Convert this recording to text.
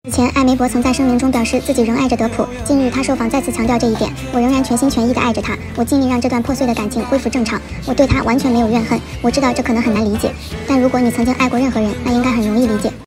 此前，艾梅伯曾在声明中表示自己仍爱着德普。近日，他受访再次强调这一点：“我仍然全心全意地爱着他，我尽力让这段破碎的感情恢复正常。我对他完全没有怨恨。我知道这可能很难理解，但如果你曾经爱过任何人，那应该很容易理解。”